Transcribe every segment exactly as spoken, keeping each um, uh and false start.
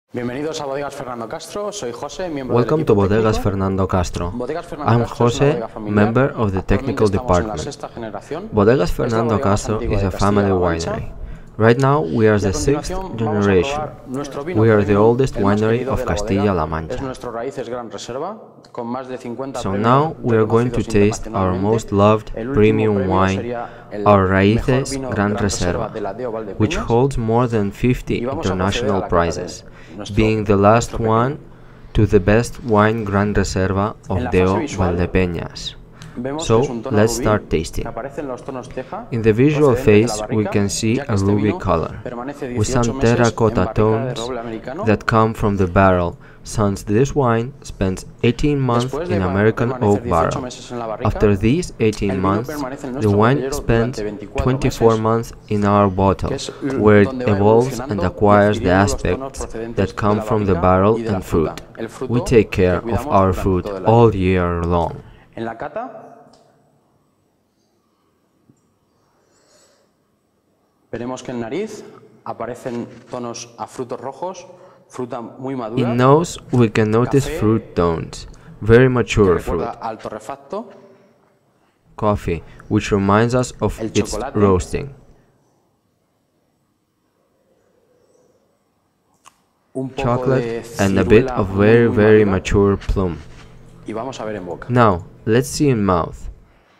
Bienvenidos a Bodegas Fernando Castro. Soy José, miembro Welcome del to equipo Bodegas técnico. Fernando Castro. Bodegas Fernando I'm Castro es una Jose, bodega familiar. member of the technical Actualmente estamos en la department. sexta generación. Bodegas Es la Fernando bodega más Castro antigua is de a Castilla-La family Mancha. winery. Right now we are Y a the sixth continuación vamos a generation. probar nuestro vino We are the premium, oldest el más winery querido of de la bodega. Castilla-La Es Mancha. nuestro Raíces Gran Reserva, con más de cincuenta So premios now we are going to reconocidos taste our internacionalmente. most loved El último premium premio wine, sería el our mejor Raíces vino Gran Gran Reserva Reserva, de la Deo Valdepeñas. which holds more than fifty Y vamos a proceder a international la cata de prizes, nuestro- being the last nuestro one pequeño. to the best wine Gran Reserva En of la Deo fase visual, Valdepeñas. Vemos So, que es un tono let's rubí start que tasting. aparecen los tonos teja In the visual procedentes de la phase, we barrica, can see ya que a este ruby vino color, permanece with dieciocho some meses en terracotta barrica de tones roble americano. that come from the barrel, since this wine spends eighteen months Después de in pa- American permanecer oak dieciocho barrel. meses en la barrica, After these eighteen el vino months, permanece en the nuestro wine botellero spends durante veinticuatro twenty-four meses, months in our bottle, que es l- where it donde va evolves and evolucionando y acquires the adquiriendo los tonos aspects procedentes that de come la from the barrica barrel y de la and fruit. fruta. El fruto We take que care of cuidamos our durante fruit todo el año. all year long. En la cata veremos que en nariz aparecen tonos a frutos rojos, fruta muy madura, In nose, we can notice Café, fruit tones, very que mature fruit. recuerda al torrefacto, Coffee, which reminds us of El its chocolate. roasting. un poco de Chocolate and a bit ciruela of muy, very muy very madura, mature plum. y vamos a ver en boca. Now, let's see in mouth.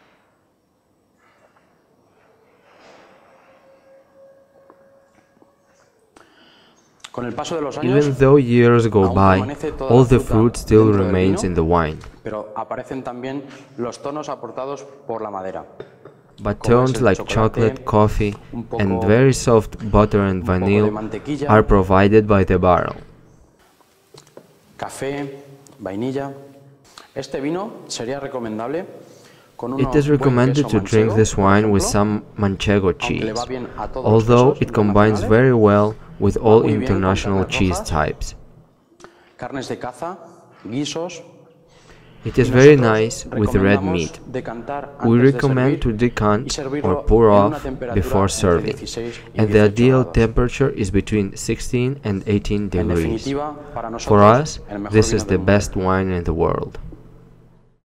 Con el paso de los años, Even though years go aún by, permanece toda all la the fruta fruit still dentro del remains vino, in the wine, pero aparecen también los tonos aportados por la madera. but como es tones el like chocolate, chocolate, coffee, un poco- and very soft butter and un poco de vanilla mantequilla, are provided by the barrel. café, vainilla. Este vino sería recomendable con un It is recommended to drink this wine with some Manchego aunque le va cheese, bien a todos los although quesos it combines internacionales. very well with all muy bien con international carnes cheese rojas. types. Carnes de caza, guisos. It is y very nosotros nice with red recomendamos meat. decantar We antes de recommend to servir y decant servirlo or pour en una off temperatura before entre serving, dieciséis y and the dieciocho ideal grados. temperature is between sixteen and eighteen En degrees. definitiva, para For nosotros, us, el mejor this vino is the del mundo. best wine in the world.